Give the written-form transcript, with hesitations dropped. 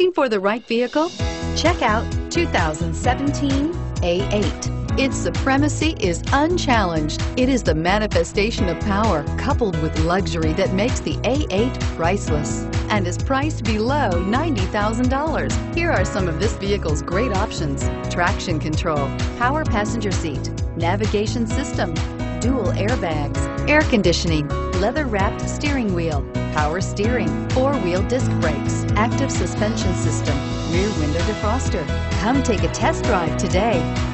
Looking for the right vehicle? Check out 2017 A8. Its supremacy is unchallenged. It is the manifestation of power coupled with luxury that makes the A8 priceless and is priced below $90,000. Here are some of this vehicle's great options: traction control, power passenger seat, navigation system, dual airbags, air conditioning, leather-wrapped steering wheel, power steering, four-wheel disc brakes, active suspension system, rear window defroster. Come take a test drive today.